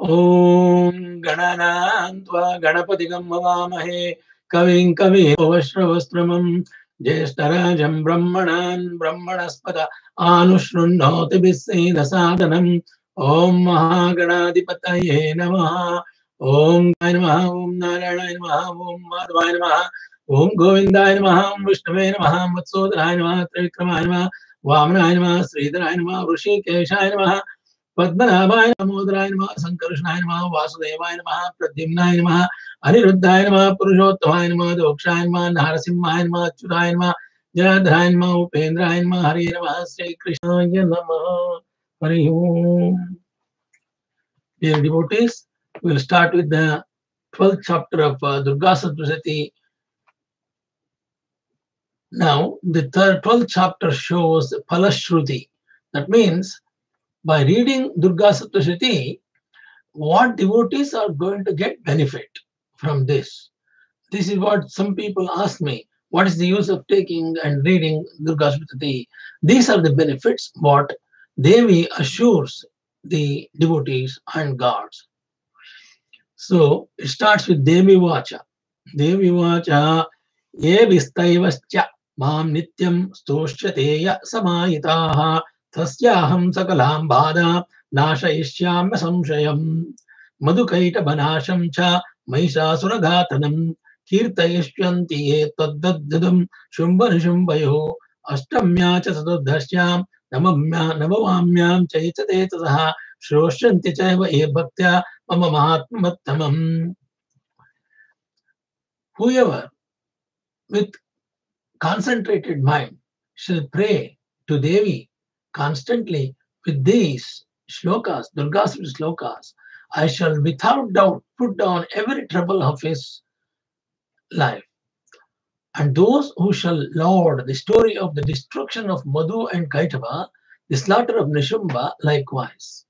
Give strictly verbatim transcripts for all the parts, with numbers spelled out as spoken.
ॐ गणनान्त्वा गणपतिगं हवामहे कविं कवीश्रवस्त्रमं ज्येष्ठराजं ब्रह्मणान् ब्रह्मणस्पत आनुशृण्वोति विश्वेदसादनम् ॐ महागणाधिपतये नमः। ॐ गाय नमः, ॐ नारायणाय नमः, ॐ माधवाय नमः, ॐ गोविन्दाय नमः, ॐ विष्णवे नमः, मत्सोदराय नमः, त्रिविक्रमाय नमः, वामनाय नमः, श्रीधराय नमः, ऋषिकेशाय नमः, पद्मनाभाय नमोदराय नमः, संकर्षणाय नमः, वासुदेवाय नमः, प्रद्युम्नाय नमः, अनिरुद्धाय नमः, पुरुषोत्तमाय नमः, दोक्षाय नमः, नरसिंहाय नमः, अच्युताय नमः, जनार्दनाय नमः, उपेन्द्राय नमः, हरे नमः, श्री कृष्णाय नमः। हरि ओम। Dear devotees, we will start with the twelfth chapter of uh, Durga Saptasati. Now, the third, twelfth chapter shows Palashruti. That means, by reading Durga Saptasati, what devotees are going to get benefit from this. This is what some people ask me. What is the use of taking and reading Durga Saptasati? These are the benefits what Devi assures the devotees and gods. So it starts with Devi Vacha. Devi Vacha ye vistaivascha mam nityam stosyateya samayitaha tasyaham sakalam bhada nashayishyamya samshayam madhukaita banasham cha mahisasuraghātanam kirtayishyanti ye taddadadam shumbanishumbayo ashtamya cha satudhasyam namamya navamyam chaitate tasaha shroshyanti chaiva ye bhaktya mama mahatmattamam. Whoever with concentrated mind shall pray to Devi constantly with these shlokas, Durga's shlokas, I shall without doubt put down every trouble of his life. And those who shall laud the story of the destruction of Madhu and Kaitava, the slaughter of Nishumba, likewise.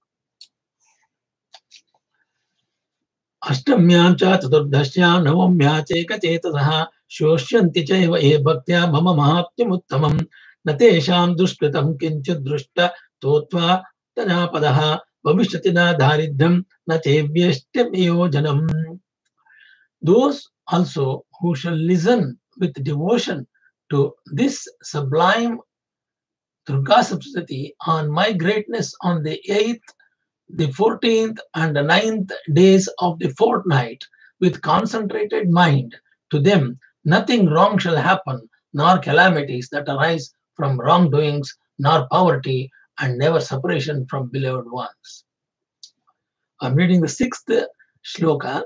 Ashtamyam cha chaturdhasyam navamya chekacetasaha shoshyanti chaiva ye bhaktya mama mahatmyamuttamam natesham dushkritam kinchid drushta totva tanapadaha bhavishyati na daridhyam na chevyeshtyam yojanam. Those also who shall listen with devotion to this sublime Durga Saptasati on my greatness on the eighth, the fourteenth and the ninth days of the fortnight with concentrated mind, to them nothing wrong shall happen, nor calamities that arise from wrongdoings, nor poverty, and never separation from beloved ones. I'm reading the sixth shloka.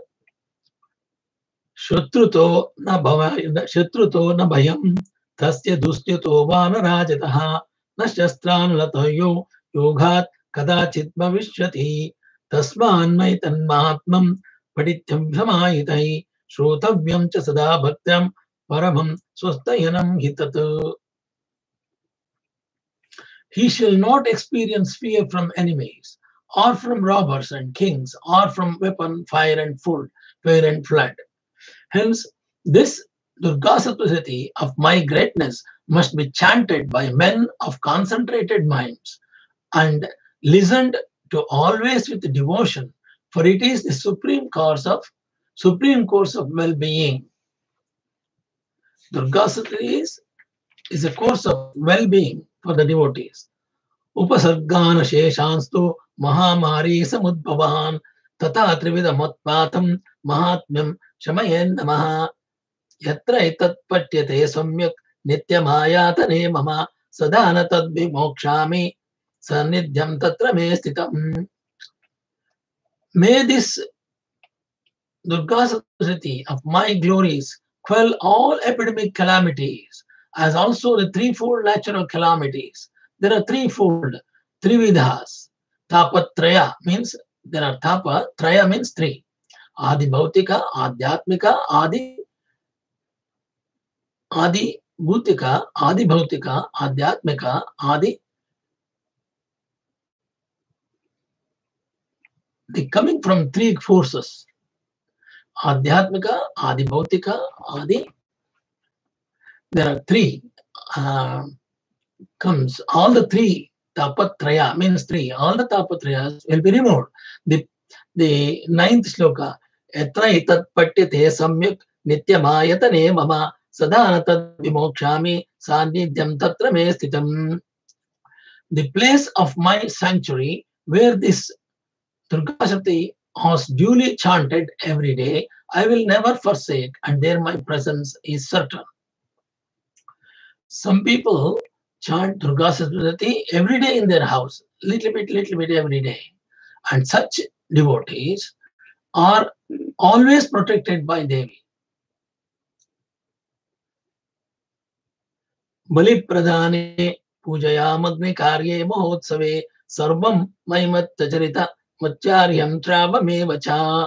Shatruto na Shatruto na bhayam tasya dustyuto vanarajataha na shastran latayo yoghat kadachit bhavishyati tasman maitan mahatmam padityam samayitai shrotavyam cha sada bhaktyam paramam swastayanam hitat. He shall not experience fear from enemies, or from robbers and kings, or from weapon, fire and food, fire and flood. Hence, this Durga Saptasati of my greatness must be chanted by men of concentrated minds and listened to always with devotion, for it is the supreme course of supreme course of well-being. Durga Saptasati is, is a course of well-being for the devotees. Upasargana sheshanstu mahamari samudbhavan tata trivida matpatam mahatmyam shamayen namaha yatra etat patyate samyak nityamayatane mama sadhana tadvimokshami sanidhyam tatra me sthitam. May this Durga Saptasati of my glories quell all epidemic calamities, as also the threefold natural calamities. There are threefold, trividhas. Tapatraya means there are tapa, traya means three. Adi Bhautika, Adhyatmika, Adi Adi Bhutika, Adi Bhautika, Adhyatmika, Adi. They coming from three forces. Adhyatmika, Adi Bhautika, Adi. There are three. Uh, comes all the three tapatraya means three. All the tapatrayas will be removed. The The ninth shloka, Yatra itat patyate samyak nityamayatane mama sadhana tad vimokshami sannidhyam tatra me sthitam. The place of my sanctuary where this Durga Shakti was duly chanted every day, I will never forsake, and there my presence is certain. Some people chant Durga Shakti every day in their house, little bit, little bit every day. And such devotees are always protected by Devi. Bali pradhane pujayamagni karye mahotsave sarvam maimatta charita macharyam travamevacha.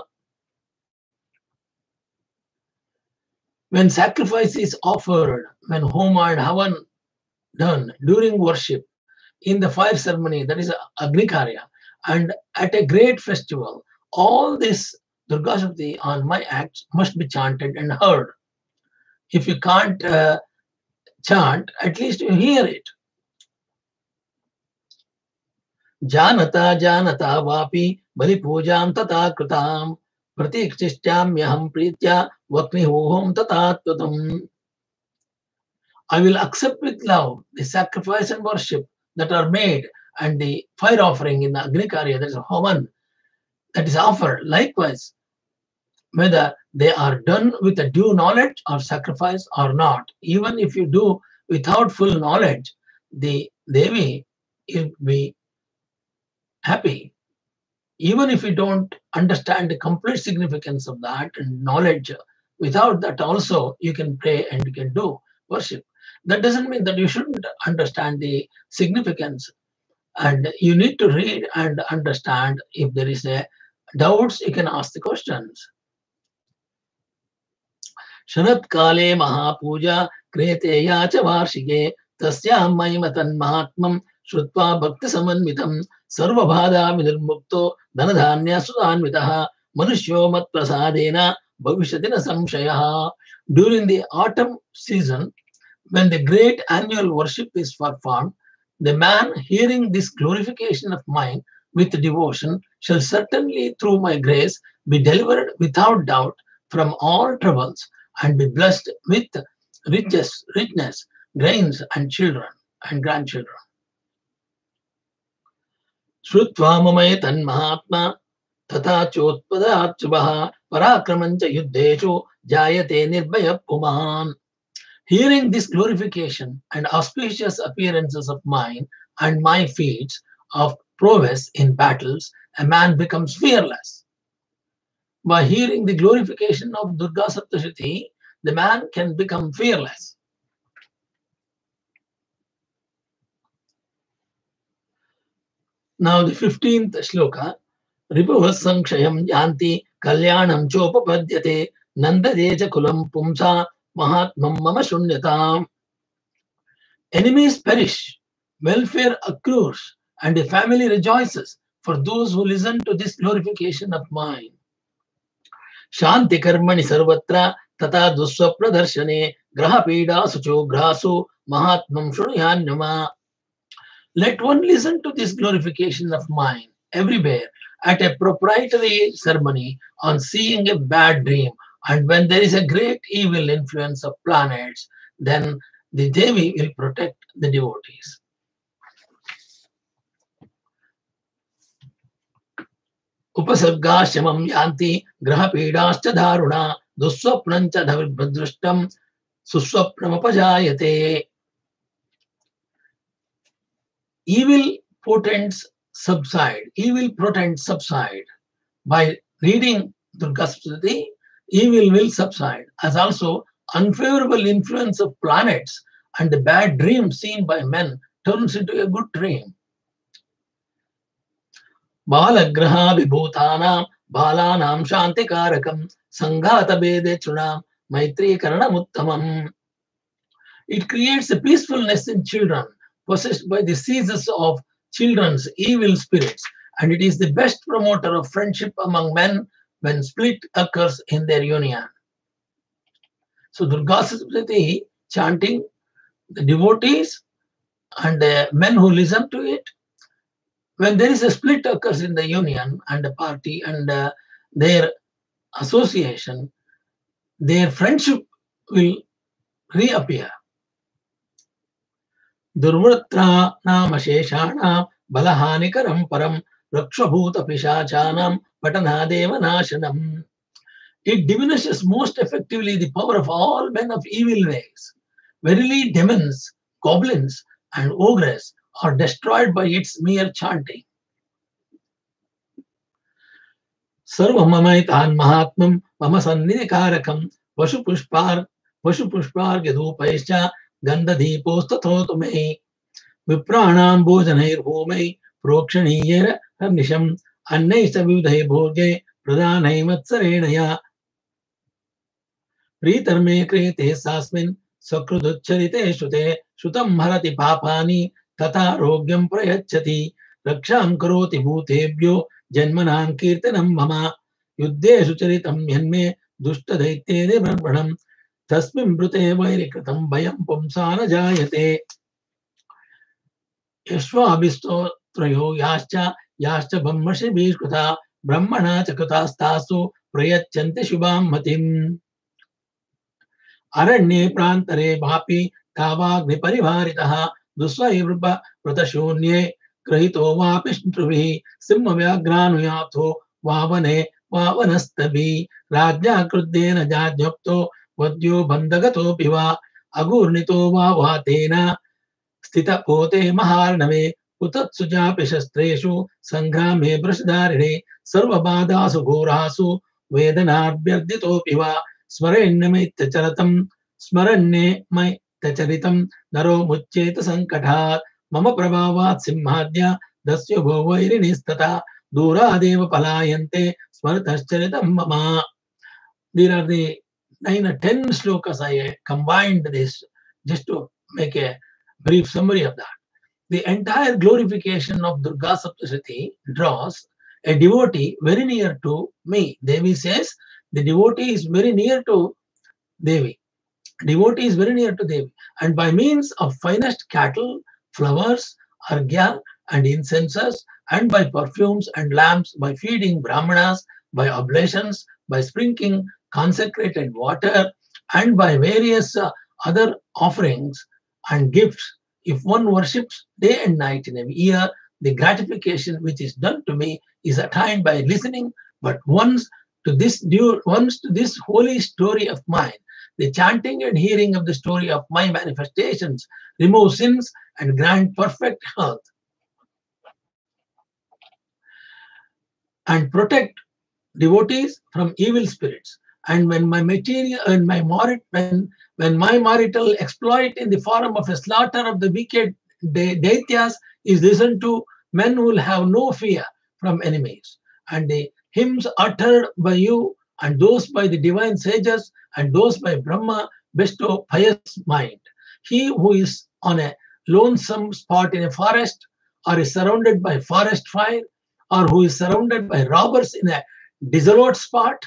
When sacrifice is offered, when homa and havan done during worship, in the fire ceremony, that is Agnikarya, and at a great festival, all this Durga Shakti on my acts must be chanted and heard. If you can't uh, chant, at least you hear it. Janata janata vapi bali pujam tata kritam pratikshishtyamyaham pritya vaknihoham tatatvatam. I will accept with love the sacrifice and worship that are made and the fire offering in the Agnikarya, that is Homan, that is offered. Likewise, whether they are done with a due knowledge or sacrifice or not, even if you do without full knowledge, the Devi will be happy. Even if you don't understand the complete significance of that and knowledge, without that also you can pray and you can do worship. That doesn't mean that you shouldn't understand the significance, and you need to read and understand. If there is a doubts, you can ask the questions. Shanat kale mahapuja kreteya cha varshike tasyam maimatan mahatmam shrutva bhakti samanvitam sarvabhada vinirmukto dhanadhanya sudanvitaha manushyo mat prasadena bhavishyati na samshayaha. During the autumn season, when the great annual worship is performed, the man hearing this glorification of mine with devotion shall certainly, through my grace, be delivered without doubt from all troubles and be blessed with riches, richness, grains, and children and grandchildren. Shrutva mamayetan mahatma tata chotpada chubaha parakramancha yuddeshu jayate nirbhaya puman. Hearing this glorification and auspicious appearances of mine and my feats of prowess in battles, a man becomes fearless. By hearing the glorification of Durga Saptashati, the man can become fearless. Now the fifteenth shloka, Ripuvas Sankshayam Yanti Kalyanam Chopapadyate Nandadeja Kulam Pumsa Mahatmam Mama Shunyatam. Enemies perish, welfare accrues, and the family rejoices for those who listen to this glorification of mine. Shanti karmani sarvatra tata duswapna darshane graha pida sucho grasu mahatmam shunuyanyama. Let one listen to this glorification of mine everywhere at a proprietary ceremony on seeing a bad dream, and when there is a great evil influence of planets, then the Devi will protect the devotees. Upasargashamam yanti graha pidascha dharuna duswapnancha dhavidrushtam suswapnamapajayate. Evil portents subside, evil portents subside. By reading Durga Saptashati, evil will subside, as also unfavorable influence of planets and the bad dream seen by men turns into a good dream. Balagraha vibhutanam balanam shantikarakam sanghata bede chunam maitri karanam uttamam. It creates a peacefulness in children possessed by the seizures of children's evil spirits, and it is the best promoter of friendship among men when split occurs in their union. So Durga Saptashati chanting, the devotees and the men who listen to it, when there is a split occurs in the union and the party and uh, their association, their friendship will reappear. Durvratra nama sheshanam balahanikaram param rakshbhuta pishacanam patanadeva nashanam. It diminishes most effectively the power of all men of evil ways. Verily, demons, goblins, and ogres are destroyed by its mere chanting. Sarvamamaitan mahatmam mama sannidikarakam vashupushpar vashupushpargyadhupaischa gandhadhipostathotu me vipranam bhojanair homai prokshaniyer harnisham annaisa vivdhai bhoge pradhanai matsarenaya प्रीतर्मे क्रियते सास्मिन् सकृदुच्चरिते श्रुते श्रुतं हरति पापानि तथा रोग्यं प्रयच्छति रक्षां करोति भूतेभ्यो जन्मनां कीर्तनं मम युद्धेषु चरितं यन्मे दुष्टदैत्येन ब्रह्मणं तस्मिन् मृते वैरिकृतं भयं पुंसा न जायते यश्वाभिस्तोत्रयो याश्च याश्च ब्रह्मशिभिष्कृता ब्रह्मणा च कृतास्तासु प्रयच्छन्ति शुभां मतिम् अरण्ये प्रान्तरे वापि तावाग्निपरिवारितः दुःस्वैर्वृतशून्ये गृहीतो वापि शत्रुभिः सिंहव्याघ्रानुयातो वावने वावनस्तभिः राज्ञा क्रुद्धेन जाज्ञप्तो वद्यो बन्धगतोऽपि वा अगूर्णितो वा वातेन स्थितपोते महार्णवे उतत्सु चापि शस्त्रेषु सङ्ग्रामे वृषधारिणे सर्वबाधासु घोरासु वेदनाभ्यर्दितोऽपि वा स्मरेण्यमैत्यचरतं स्मरण्यमैत्यचरितं नरो मुच्येत संकटात् मम प्रभावात् सिंहाद्य दस्यो भो वैरिणीस्तथा दूरादेव पलायन्ते स्मरतश्चरितं मम. There are the nine or ten slokas I combined this just to make a brief summary of that. The entire glorification of Durga Saptashati draws a devotee very near to me. Devi says the devotee is very near to Devi. Devotee is very near to Devi. And by means of finest cattle, flowers, arghya and incenses, and by perfumes and lamps, by feeding brahmanas, by oblations, by sprinkling consecrated water, and by various uh, other offerings and gifts, if one worships day and night in a year, the gratification which is done to me is attained by listening but once to this due, once to this holy story of mine. The chanting and hearing of the story of my manifestations remove sins and grant perfect health and protect devotees from evil spirits. And when my material and my marit when when my marital exploit in the form of a slaughter of the wicked de daityas is listened to, men will have no fear from enemies. And the hymns uttered by you and those by the divine sages and those by Brahma bestow pious mind. He who is on a lonesome spot in a forest, or is surrounded by forest fire, or who is surrounded by robbers in a desolate spot,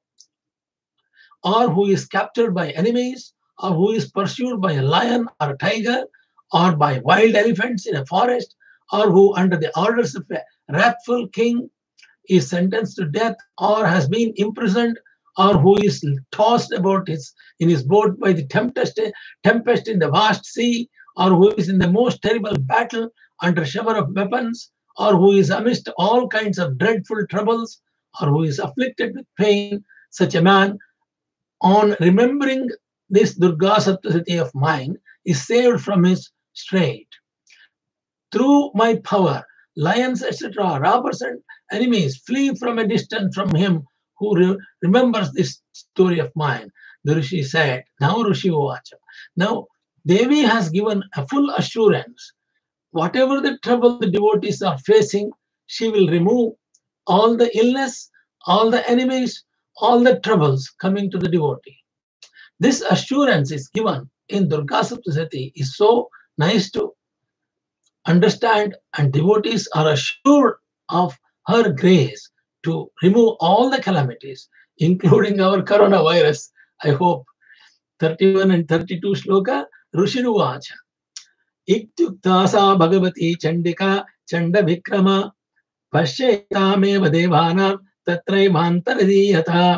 or who is captured by enemies, or who is pursued by a lion or a tiger, or by wild elephants in a forest, or who under the orders of a wrathful king is sentenced to death, or has been imprisoned, or who is tossed about his, in his boat by the tempest, tempest in the vast sea, or who is in the most terrible battle under shower of weapons, or who is amidst all kinds of dreadful troubles, or who is afflicted with pain, such a man, on remembering this Durga Saptasati of mine, is saved from his strait. Through my power, lions, et cetera, robbers and enemies flee from a distance from him who re remembers this story of mine. The Rishi said, now Rishi Uvacha. Now, Devi has given a full assurance. Whatever the trouble the devotees are facing, she will remove all the illness, all the enemies, all the troubles coming to the devotee. This assurance is given in Durga Saptasati is so nice to understand, and devotees are assured of her grace to remove all the calamities, including our coronavirus. I hope. thirty-one and thirty-two shloka, Rishinuvacha. Iktyukta sa bhagavati chandika Chanda Vikrama Pashyetamev Devanam Tatraivantaradiyata.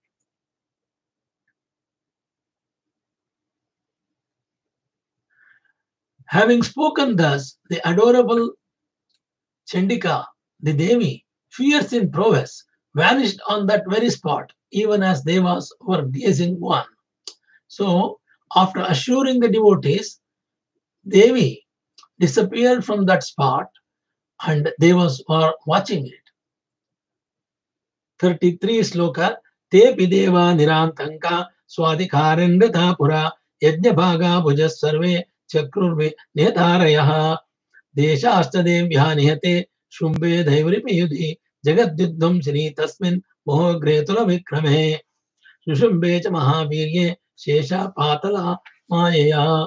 Having spoken thus, the adorable Chandika, the Devi, fierce in prowess, vanished on that very spot, even as Devas were gazing on. So, after assuring the devotees, Devi disappeared from that spot and Devas were watching it. thirty-three sloka Tepi Deva Nirantanka Swadhikarendata Pura Yajnabhaga Bhujas Sarve Chakrurve Netarayaha Deshastadevya Nihate Shumbe Dhaivripi Yudhi Jagadyuddham Shri Tasmin Moho Gretula Vikrame Sushumbe Cha Mahavirye Shesha Patala Mayaya.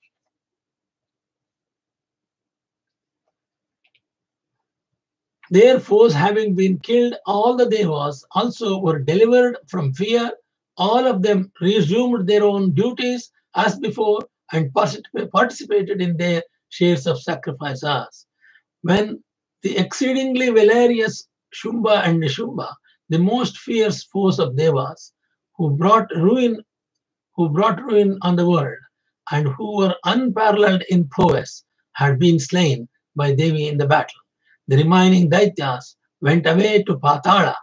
Their foes having been killed, all the Devas also were delivered from fear. All of them resumed their own duties as before and participated in their shares of sacrifices. When the exceedingly valorous Shumba and Nishumba, the most fierce foes of Devas, who brought ruin, who brought ruin on the world, and who were unparalleled in prowess, had been slain by Devi in the battle. The remaining Daityas went away to Patala.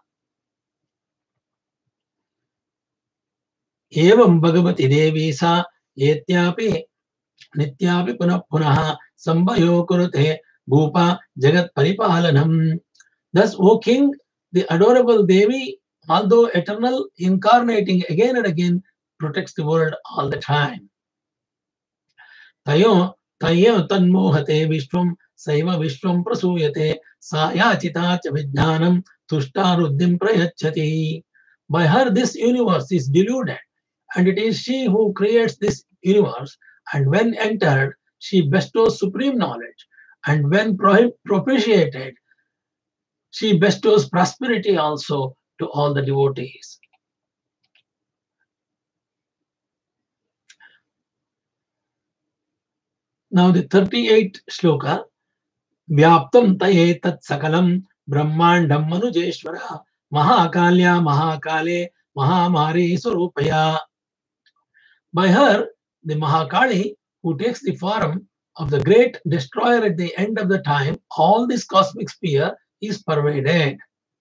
Evam Bhagavati Devi sa etyapi nityapi punah punah sambayo kurute bhupa jagat paripalanam. Thus, O King, the adorable Devi, although eternal, incarnating again and again, protects the world all the time. Tayo tayo tanmohate vishwam saiva vishwam prasuyate sayachita cha vijnanam tushtaruddhim prayachati. By her this universe is deluded, and it is she who creates this universe, and when entered, she bestows supreme knowledge, and when propitiated, she bestows prosperity also to all the devotees. Now the thirty-eighth shloka, Vyaptam taye tat sakalam brahmandam manujeshwara mahakalya mahakale mahamari surupaya. By her, the Mahakali, who takes the form of the great destroyer at the end of the time, all this cosmic sphere is pervaded.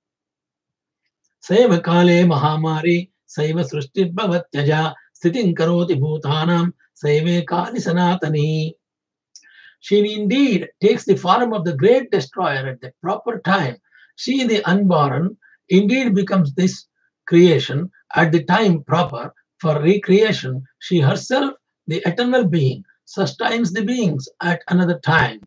Saiva kale mahamari saiva srushtir bhavatyaja sthitin karoti bhutanam saive kali sanatani. She indeed takes the form of the great destroyer at the proper time. She, the unborn, indeed becomes this creation at the time proper for recreation. She herself, the eternal being, sustains the beings at another time.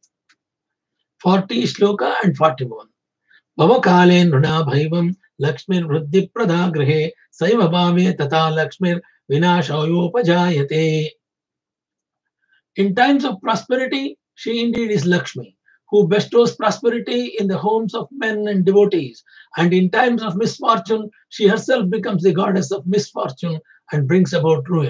forty shloka and forty-one. Bhavakale nruna bhaivam lakshmir vruddhi prada grihe saiva bhave tata lakshmir vinashayopajayate. In times of prosperity, she indeed is Lakshmi, who bestows prosperity in the homes of men and devotees. And in times of misfortune, she herself becomes the goddess of misfortune and brings about ruin.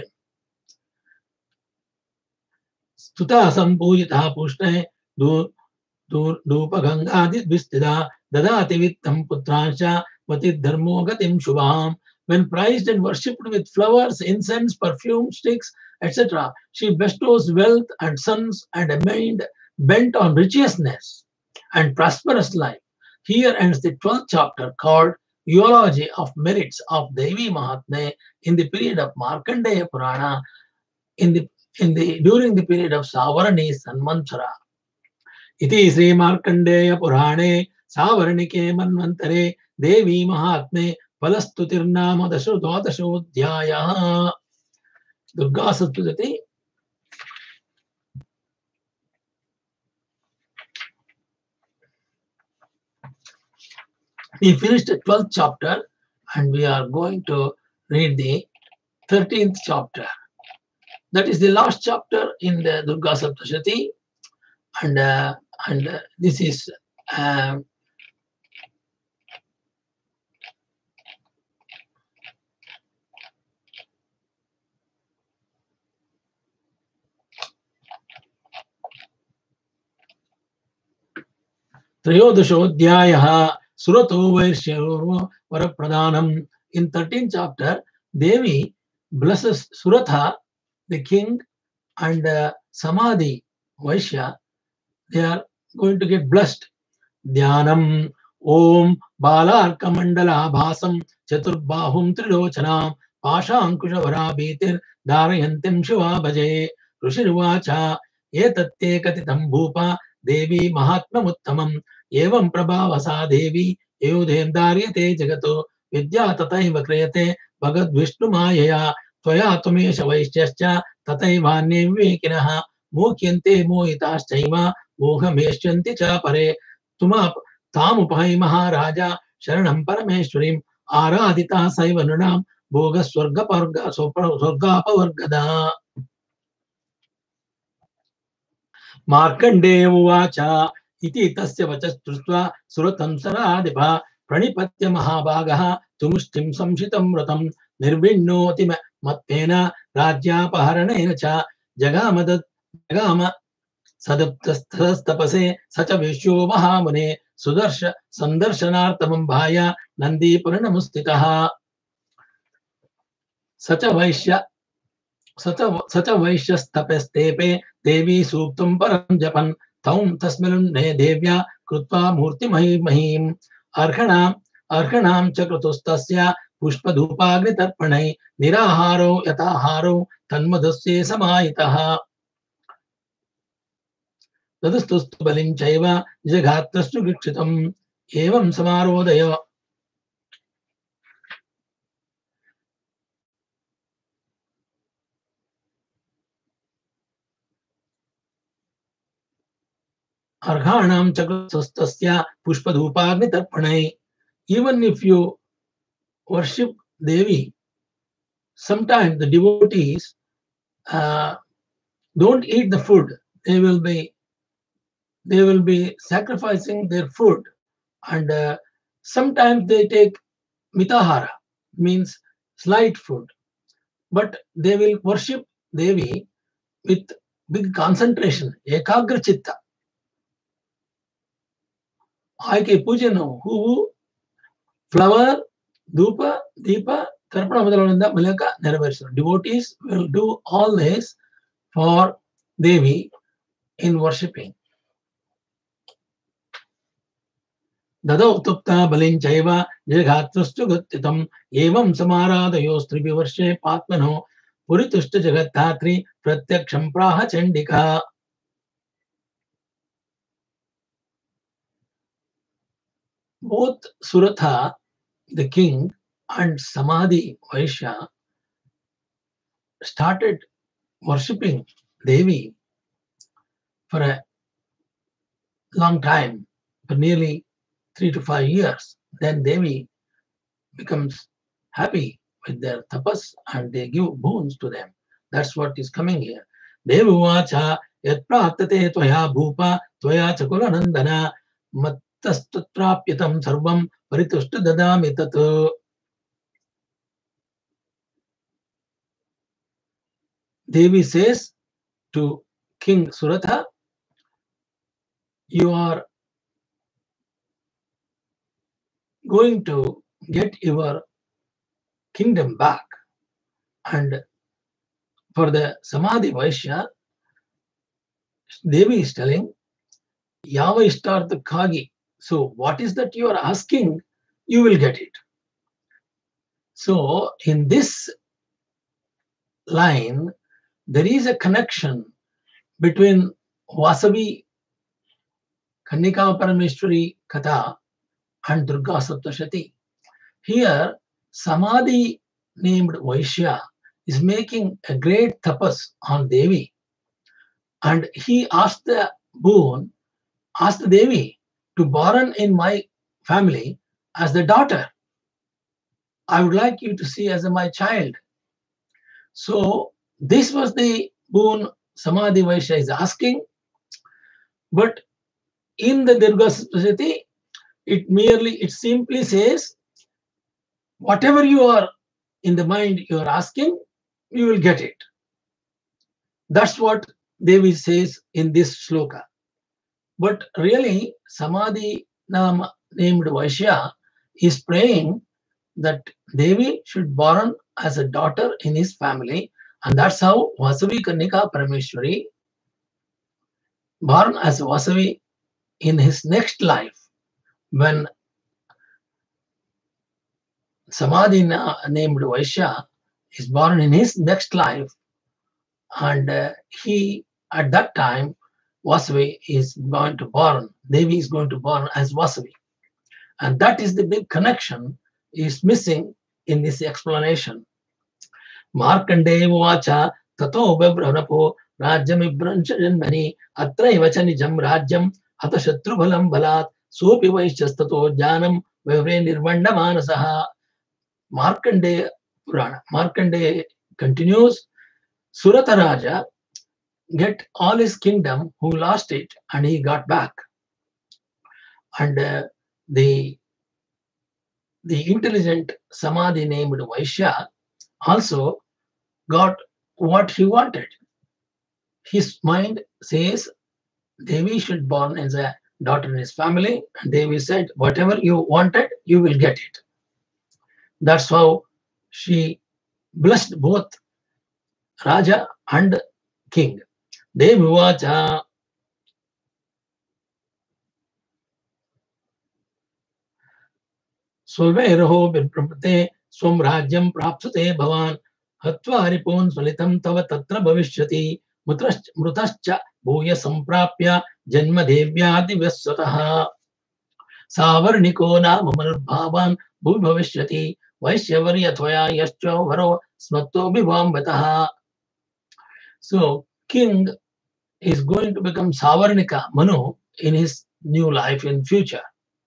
Stuta sampujita pushne dhupagangadi vistida dadati vittam putransha matid dharmo gatim shubham. When prized and worshipped with flowers, incense, perfume, sticks, et cetera, she bestows wealth and sons and a mind bent on righteousness and prosperous life. Here ends the twelfth chapter called Eulogy of Merits of Devi Mahatme in the period of Markandeya Purana, in the, in the, during the period of Savarani Sanmanthara. Iti Sri Markandeya Purane Savarnike Manvantare Devi Mahatme Palastutirnama Dasho Dvadashodhyaya. Durga Saptashati. We finished the twelfth chapter and we are going to read the thirteenth chapter. That is the last chapter in the Durga Saptashati, and uh, and uh, this is uh, Trayodashodhyayah Surato Vaishyo Varapradhanam. In thirteenth chapter, Devi blesses Suratha, the king, and uh, Samadhi, Vaishya. They are going to get blessed. Dhyanam Om Balarka Mandala Bhasam Chaturbahum Trilochanam Pashankusha Varabhitir Dharayantim Shiva Bhaje Rushirvacha Etatte Katitam Bhupa Devi Mahatma Uttamam Evam Prabhavasa Devi Eudhem Daryate Jagato Vidya Tataiva Kriyate Bhagad Vishnu Mayaya Tvaya Tumesha Vaishyascha Tataivanye Vivekinaha Mokyante Mohitaschaiva Mohameshyanti Cha Pare Tuma तामुपहै महाराजा शरणं परमेश्वरीं आराधिता सैव नृणां भोग स्वर्ग स्वर्गापवर्गदा मार्कण्डेय उवाच इति तस्य वचस्तुष्ट्वा सुरतं सराधिपः प्रणिपत्य महाभागः तुमुष्टिं संशितं व्रतं निर्विण्णोति मत्तेन राज्यापहरणेन च जगाम जगाम सदप्तस्तपसे स च विश्यो महामुने सुदर्श संदर्शनार्थमं भाय नन्दीपुरनमुस्थितः स च वैश्य स च वैश्यस्तपस्तेपे देवी सूक्तं परं जपन् तौं तस्मिन्ने देव्या कृत्वा मूर्तिमहीमहीम् अर्हणाम् अर्हणां च कृतुस्तस्य पुष्पधूपाग्नितर्पणै निराहारो यथाहारो तन्मधुस्ये समाहितः तदस्तुस्तु बलिं चैव जघात्रस्तु वीक्षितम् एवं समारोदय अर्घाणां चक्रस्तस्य पुष्पधूपाग्नितर्पणै. Even if you worship Devi, sometimes the devotees uh, don't eat the food. They will be they will be sacrificing their food, and uh, sometimes they take mitahara, means slight food, but they will worship Devi with big concentration, ekagra chitta. ಆಯ್ಕೆ ಪೂಜೆಯನ್ನು ಹೂವು, flower, ಧೂಪ, ದೀಪ, ತರ್ಪಣ ಮೊದಲುಗಳಿಂದ ಮೂಲಕ ನೆರವೇರಿಸಿದರು. Devotees will do all this for Devi in worshipping. ದದೌ ತುಪ್ತ ಬಲಿಂಚೈವ ಜಗಾತ್ರಸ್ತು ಗತ್ತಿತಂ ಏವಂ ಸಮಾರಾಧಯೋ ಸ್ತ್ರಿಭಿವರ್ಷೆ ಪಾತ್ಮನೋ ಪುರಿತುಷ್ಟ ಜಗತ್ತಾತ್ರಿ ಪ್ರತ್ಯಕ್ಷಂ ಪ್ರಾಹ Chandika. Both Suratha, the king, and Samadhi Vaishya started worshipping Devi for a long time, for nearly three to five years. Then Devi becomes happy with their tapas and they give boons to them. That's what is coming here. Devi vacha yat praptate tvaya bhupa tvaya chakula nandana mat तस्त्राप्यतं सर्वं परितुष्ट ददामि तत्. Devi says to King Suratha, you are going to get your kingdom back. And for the Samadhi Vaishya, Devi is telling, Yava ishtartha khagi. So what is that you are asking, you will get it. So in this line, there is a connection between Vasavi, Kannika Parameshwari Katha and Durga Saptashati. Here, Samadhi named Vaishya is making a great tapas on Devi. And he asked the boon, asked the Devi to born in my family as the daughter. I would like you to see as my child. So this was the boon Samadhi Vaishya is asking. But in the Durga Saptashati, it merely, it simply says, whatever you are in the mind you are asking, you will get it. That's what Devi says in this shloka. But really, Samadhi Nam named Vaishya is praying that Devi should born as a daughter in his family, and that's how Vasavi Kanika Parameshwari born as Vasavi in his next life. When Samadhi named Vaishya is born in his next life, and uh, he at that time Vasavi is going to born, Devi is going to born as Vasavi. And that is the big connection is missing in this explanation. Markandeya vacha tato bebranapo rajyamibrancha janmani atraiva cha nijam rajyam hata shatrubhalam balat sopi vaishyastato jnanam vivre nirvanda manasaha. Markandeya Purana. Markandeya continues, Surata Raja get all his kingdom who lost it and he got back. And uh, the the intelligent Samadhi named Vaishya also got what he wanted. His mind says Devi should born as a daughter in his family, and Devi said, whatever you wanted, you will get it. That's how she blessed both Raja and king. Devi vacha Solvairaho Birprapate Swam Rajyam Prapsate Bhavan Hatva Ripun Swalitam Tava Tatra Bhavishyati Mrutascha Bhuya Samprapya Janma Devyadi Vyasataha Savarniko Nama Manubhavan Bhuvi Bhavishyati Vaishyavarya Tvaya Yascha Varo Smatto Bhivambataha. So king is going to become Savarnika Manu in his new life in future.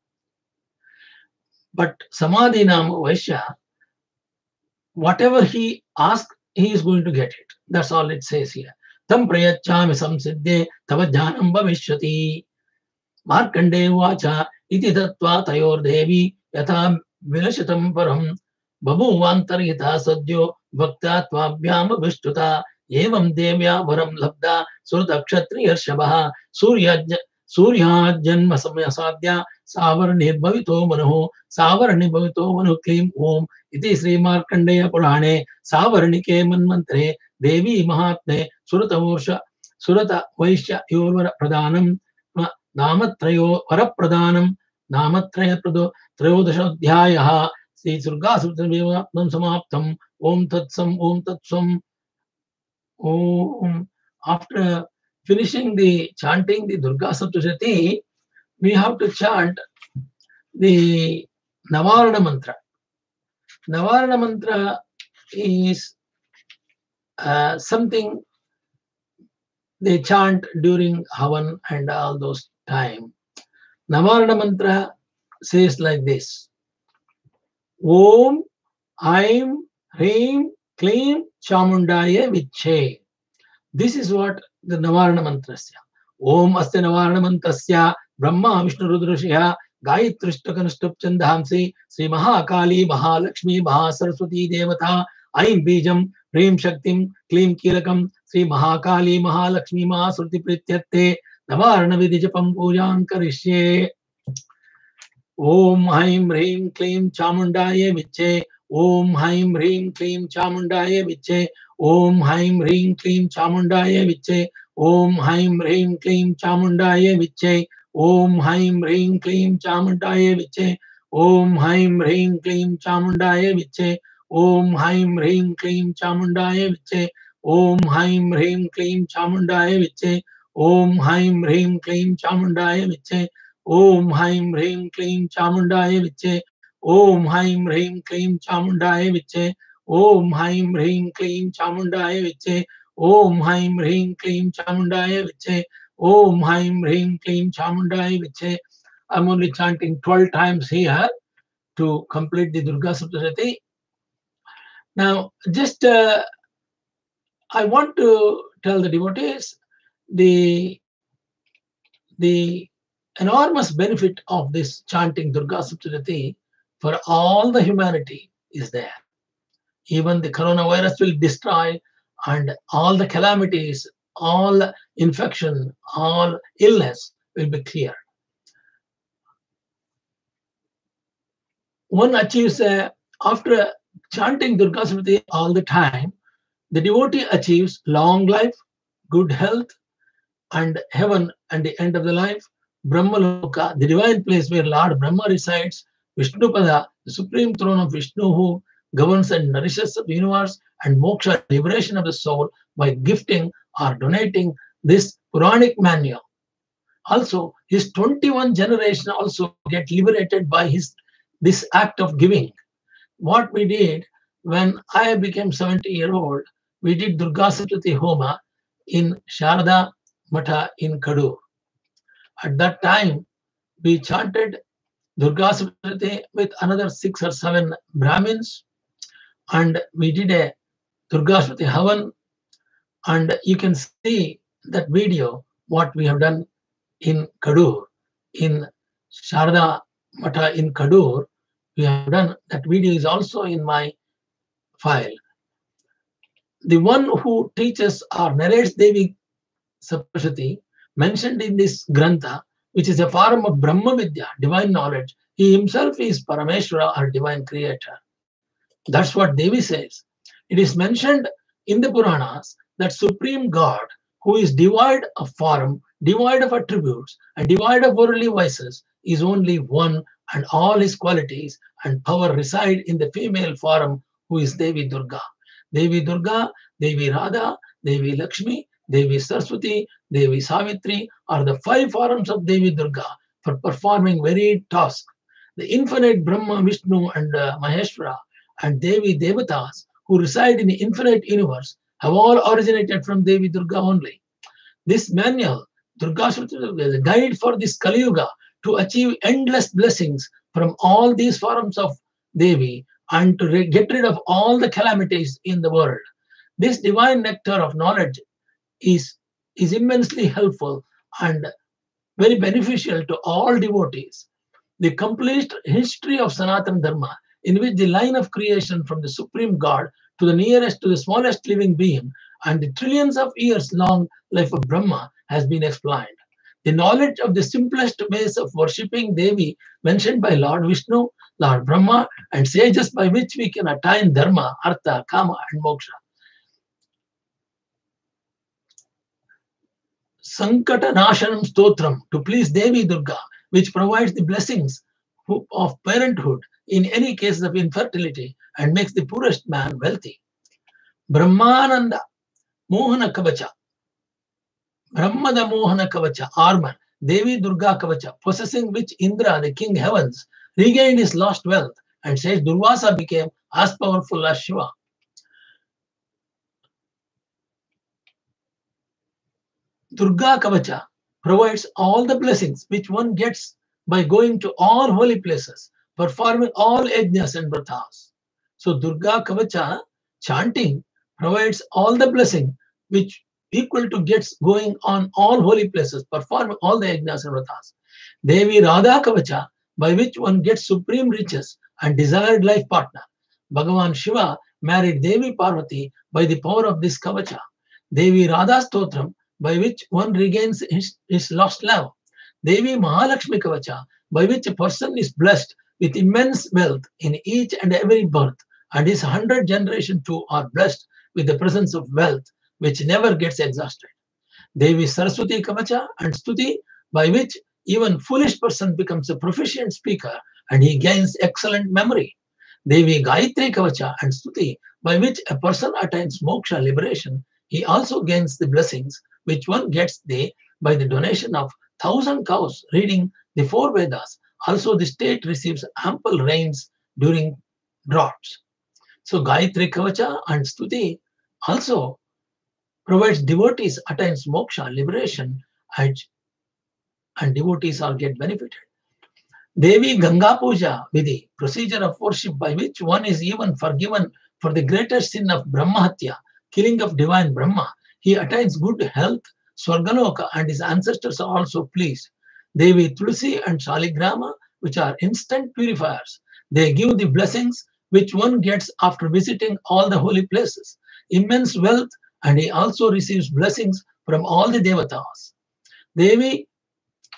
But Samadhi Nam Vaishya, whatever he asks, he is going to get it. That's all it says here. Tam prayachami samsiddhe tava jnanam bhavishyati. Markande vacha iti tattva tayor devi yatha vilashatam param babhuvantarita sadyo bhakta tvabhyam vishtuta evam devya varam labda surta kshatriya shabha surya surya janma samya sadhya savarni bhavito manoho savarni bhavito manu klim om iti Sri Markandeya Purane Savarnike Manmantre Devi Mahatme Surata Vorsha Surata Vaishya Yorvara Pradhanam Namatrayo Varapradhanam Namatraya Prado Trayodashodhyayaha Sri Surga Sutravivaptam Samaptam Om Tatsam Om Tatsam Om. After finishing the chanting the Durga Saptashati, we have to chant the Navarana mantra. Navarana mantra is uh, something they chant during Havan and all those time. Navarana mantra says like this: Om Aim Hreem Kleem Chamundaya Viche. This is what the Navarana mantra is. Om Asya Navarana mantrasya Brahma Vishnu Rudrashya Gayatrishtakanustap Chandhamsi Sri Mahakali Mahalakshmi Mahasaraswati Devata Aim Bijam Hreem Shaktim Kleem Kilakam Sri Mahakali Mahalakshmi Mahasruti Prityatte Navarana Vidijapam Pujan Karishye. Om Haim Hreem Kleem Chamundaya Viche. Om Haim Hreem Kleem Chamundaya Viche. Om Haim Hreem Kleem Chamundaya Viche. Om Haim Hreem Kleem Chamundaya Viche. Om Haim Hreem Kleem Chamundaya Viche. Om Haim Hreem Kleem Chamundaya Viche. Om Haim Hreem Kleem Chamundaya Viche. Om Haim Hreem Kleem Chamundaya Viche. Om Haim Hreem Kleem Chamundaya Viche. Om Haim Hreem Kleem Chamundaya Viche. Om Haim Hreem Kleem Chamundaya Viche. Om Haim Hreem Kleem Chamundaya Viche. Om Haim Hreem Kleem Chamundaya Viche. Om Haim Hreem Kleem Chamundaya Viche. I'm only chanting twelve times here to complete the Durga Saptashati. Now, just uh, I want to tell the devotees the the enormous benefit of this chanting Durga Saptashati for all the humanity is there. Even the coronavirus will destroy, and all the calamities, all infection, all illness will be clear. One achieves, a, after chanting Durga Samriti all the time, the devotee achieves long life, good health, and heaven and the end of the life. Brahmaloka, the divine place where Lord Brahma resides, Vishnupada, the supreme throne of Vishnu who governs and nourishes the universe, and moksha, liberation of the soul by gifting or donating this Puranic manual. Also, his twenty-one generation also get liberated by his this act of giving. What we did when I became seventy year old, we did Durga Saptati Homa in Sharda Matha in Kadur. At that time, we chanted Durga Saptati with another six or seven Brahmins, and we did a Durga Saptati Havan, and you can see that video, what we have done in Kadur, in Sharda Matha in Kadur, we have done. That video is also in my file. The one who teaches or narrates Devi Saptashati mentioned in this Grantha, which is a form of Brahma Vidya, divine knowledge, he himself is Parameshwara or divine creator. That's what Devi says. It is mentioned in the Puranas that Supreme God, who is devoid of form, devoid of attributes, and devoid of worldly vices, is only one, and all his qualities and power reside in the female form, who is Devi Durga. Devi Durga, Devi Radha, Devi Lakshmi, Devi Saraswati, Devi Savitri are the five forms of Devi Durga for performing varied tasks. The infinite Brahma, Vishnu, and uh, Maheshwara and Devi Devatas who reside in the infinite universe have all originated from Devi Durga only. This manual, Durga Shruti, is a guide for this Kali Yuga to achieve endless blessings from all these forms of Devi and to get rid of all the calamities in the world. This divine nectar of knowledge is, is immensely helpful and very beneficial to all devotees. The complete history of Sanatana Dharma, in which the line of creation from the Supreme God to the nearest to the smallest living being and the trillions of years long life of Brahma has been explained. The knowledge of the simplest ways of worshipping Devi mentioned by Lord Vishnu, Lord Brahma, and sages by which we can attain Dharma, Artha, Kama, and Moksha. Sankata Nashanam Stotram, to please Devi Durga, which provides the blessings of parenthood in any cases of infertility and makes the poorest man wealthy. Brahmananda Mohana Kavacha, Brahmada Mohana Kavacha, armor, Devi Durga Kavacha, possessing which Indra, the king heavens, regained his lost wealth, and says Durvasa became as powerful as Shiva. Durga Kavacha provides all the blessings which one gets by going to all holy places, performing all yajnas and vratas. So Durga Kavacha chanting provides all the blessing which equal to gets going on all holy places, performing all the yajnas and vratas. Devi Radha Kavacha, by which one gets supreme riches and desired life partner. Bhagavan Shiva married Devi Parvati by the power of this Kavacha. Devi Radha Stotram, by which one regains his, his lost love. Devi Mahalakshmi Kavacha, by which a person is blessed with immense wealth in each and every birth, and his hundred generation too are blessed with the presence of wealth, which never gets exhausted. Devi Saraswati Kavacha and Stuti, by which even foolish person becomes a proficient speaker and he gains excellent memory. Devi Gayatri Kavacha and Stuti, by which a person attains moksha, liberation, he also gains the blessings which one gets the, by the donation of thousand cows reading the four Vedas. Also, the state receives ample rains during droughts. So, Gayatri Kavacha and Stuti also provides devotees attains moksha, liberation, and, and devotees all get benefited. Devi Ganga Puja Vidhi, procedure of worship by which one is even forgiven for the greatest sin of Brahmahatya, killing of divine Brahma. He attains good health, Swargaloka, and his ancestors are also pleased. Devi Tulsi and Shaligrama, which are instant purifiers. They give the blessings which one gets after visiting all the holy places. Immense wealth, and he also receives blessings from all the devatas. Devi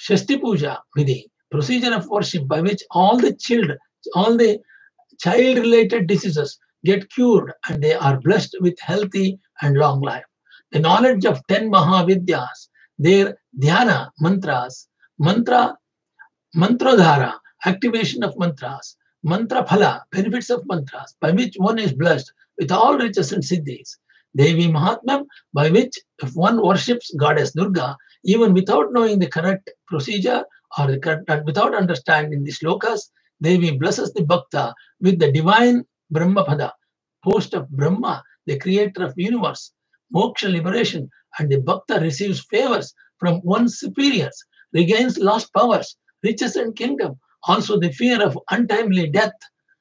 Shasti Puja Vidhi, procedure of worship by which all the children, all the child-related diseases get cured and they are blessed with healthy and long life. The knowledge of ten Mahavidyas, their dhyana mantras, mantra, mantradhara, activation of mantras, mantra phala, benefits of mantras, by which one is blessed with all riches and siddhis. Devi Mahatmam, by which if one worships Goddess Durga, even without knowing the correct procedure or the correct, without understanding the slokas, Devi blesses the Bhakta with the divine Brahmapada, post of Brahma, the creator of universe, moksha liberation, and the Bhakta receives favors from one's superiors, regains lost powers, riches and kingdom, also the fear of untimely death.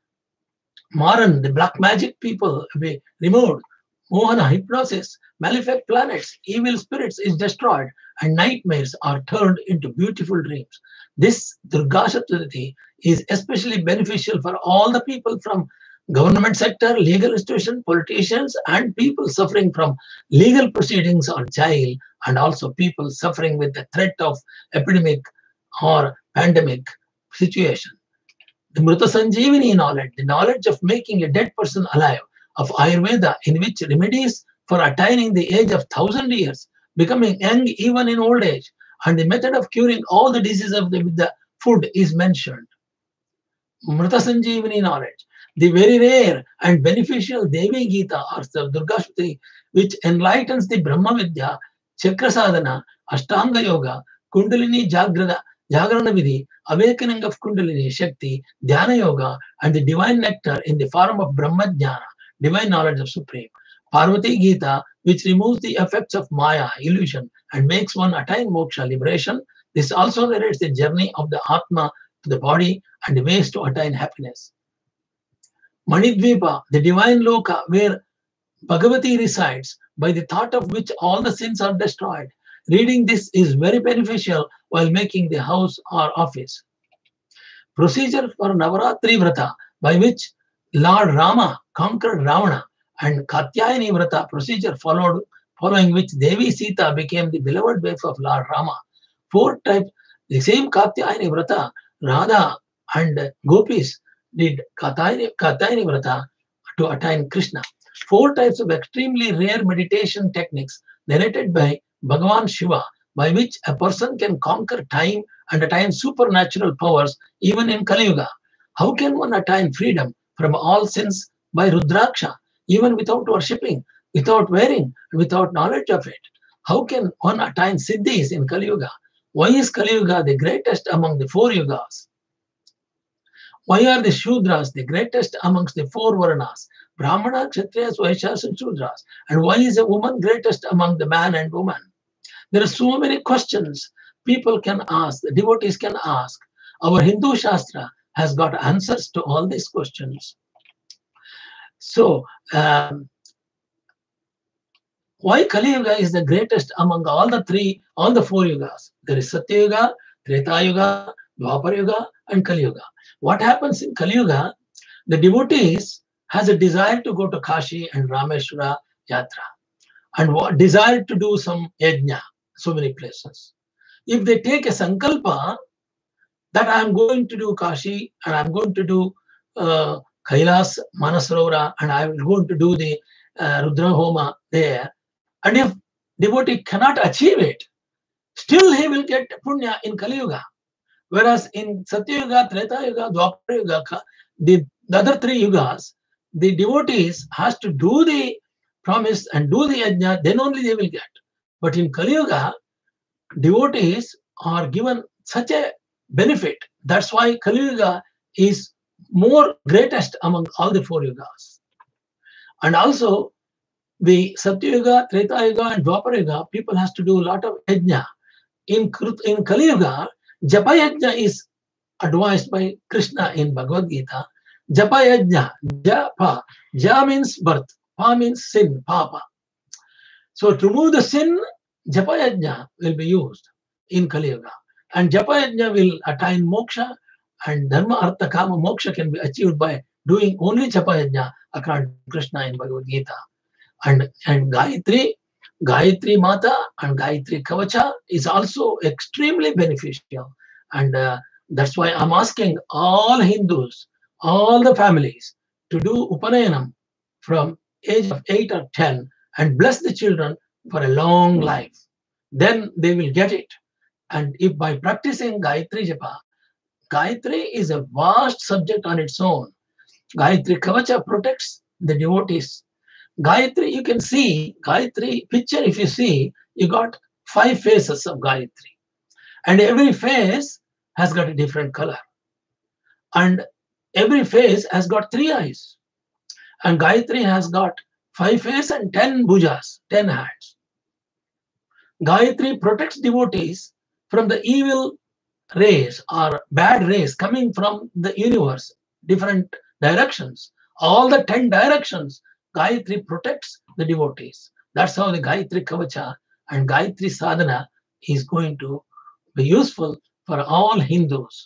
Maran, the black magic people, be removed. Mohana, hypnosis, malefic planets, evil spirits is destroyed, and nightmares are turned into beautiful dreams. This Durga Saptati is especially beneficial for all the people from government sector, legal institution, politicians, and people suffering from legal proceedings or jail, and also people suffering with the threat of epidemic or pandemic situation. The Mrita Sanjeevani knowledge, the knowledge of making a dead person alive, of Ayurveda, in which remedies for attaining the age of thousand years, becoming young even in old age, and the method of curing all the diseases of the, with the food is mentioned. Mrita Sanjeevani knowledge, the very rare and beneficial Devi Gita or the Durga Shakti, which enlightens the Brahma Vidya, Chakra Sadhana, Ashtanga Yoga, Kundalini Jagrada, Jagrana Vidhi, awakening of Kundalini Shakti, Dhyana Yoga, and the divine nectar in the form of Brahma Jnana, divine knowledge of Supreme. Parvati Gita, which removes the effects of Maya, illusion, and makes one attain moksha, liberation. This also narrates the journey of the Atma to the body and the ways to attain happiness. Manidvipa, the divine loka, where Bhagavati resides, by the thought of which all the sins are destroyed. Reading this is very beneficial while making the house or office. Procedure for Navaratri Vrata, by which Lord Rama conquered Ravana, and Katyayani Vrata, procedure followed, following which Devi Sita became the beloved wife of Lord Rama. Four types, the same Katyayani Vrata, Radha and Gopis did Katyayani, Katyayani Vrata to attain Krishna. Four types of extremely rare meditation techniques narrated by Bhagavan Shiva, by which a person can conquer time and attain supernatural powers even in Kali Yuga. How can one attain freedom from all sins by Rudraksha, even without worshipping, without wearing, without knowledge of it? How can one attain siddhis in Kali Yuga? Why is Kali Yuga the greatest among the four yugas? Why are the Shudras the greatest amongst the four Varanas? Brahmana, Kshatriyas, Vaishyas, and Shudras. And why is a woman greatest among the man and woman? There are so many questions people can ask, the devotees can ask. Our Hindu Shastra has got answers to all these questions. So, um, why Kali Yuga is the greatest among all the three, all the four yugas? There is Satya Yuga, Treta Yuga, Dwapar Yuga, and Kali Yuga. What happens in Kali Yuga? The devotees has a desire to go to Kashi and Rameshwara Yatra, and desire to do some yajna, so many places. If they take a sankalpa that I am going to do Kashi and I am going to do uh, Kailas, Manasarora, and I am going to do the uh, Rudra Homa there, and if devotee cannot achieve it, still he will get punya in Kali Yuga. Whereas in Satya Yuga, Treta Yuga, Dwapar Yuga, the, the other three yugas, the devotees has to do the promise and do the yajna, then only they will get. But in Kali Yuga, devotees are given such a benefit. That's why Kali Yuga is more greatest among all the four yugas. And also, the Satya Yuga, Treta Yuga, and Dwapar Yuga, people has to do a lot of yajna. In, in Kali Yuga, Japa Yajna is advised by Krishna in Bhagavad Gita. Japa Yajna, Japa, Ja means birth, Pa means sin, Papa. So to remove the sin, Japa Yajna will be used in Kali Yuga. And Japa Yajna will attain moksha, and Dharma, Artha, Kama, moksha can be achieved by doing only Japa Yajna according to Krishna in Bhagavad Gita. And, and Gayatri, Gayatri Mata and Gayatri Kavacha is also extremely beneficial. And uh, that's why I'm asking all Hindus, all the families to do Upanayanam from age of eight or ten and bless the children for a long life. Then they will get it. And if by practicing Gayatri Japa, Gayatri is a vast subject on its own. Gayatri Kavacha protects the devotees. Gayatri, you can see Gayatri picture. If you see, you got five faces of Gayatri, and every face has got a different color, and every face has got three eyes. And Gayatri has got five faces and ten bhujas, ten hands. Gayatri protects devotees from the evil rays or bad rays coming from the universe, different directions. All the ten directions, Gayatri protects the devotees. That's how the Gayatri Kavacha and Gayatri Sadhana is going to be useful for all Hindus.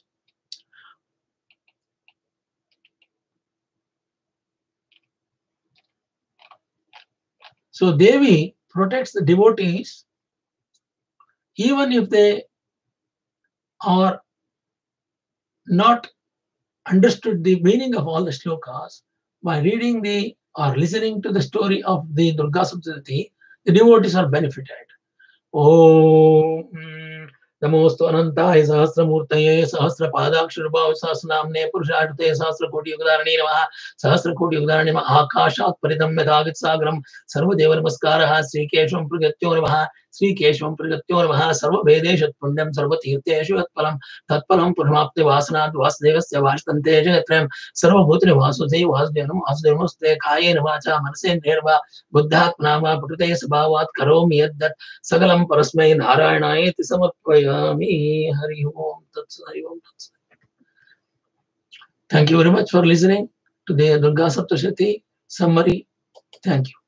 So Devi protects the devotees even if they are not understood the meaning of all the shlokas. By reading the or listening to the story of the Durga Saptati, the devotees are benefited. Om Namostu Anantaye Sahasramurtaye Sahasrapadaksharbhav Sahasranamne Purusharthate Sahasrakoti Yugadarane Namaha Sahasrakoti Yugadarane Namaha Akashat Paridamya Dhagit Sagram Sarvadeva Namaskaraha Sri Keshvam Pragatyo Namaha Sri Keshvam Pragatyo Namaha Sarva Vedeshat Punyam Sarva Tirtheshu Atpalam Tatpalam Purnamapte Vasanat Vasudevasya Vashtante Jagatrem Sarva Bhutri Vasudhe Vasudevam Vasudevamuste Kaye Navacha Manase Nirva Buddhatmanama Pukate Sabhavat Karomi Yaddat Sagalam Parasmai Narayanaye Tisamarpayami Hari Om Tats Hari Om Tats. Thank you very much for listening to the Durga Saptashati summary. Thank you.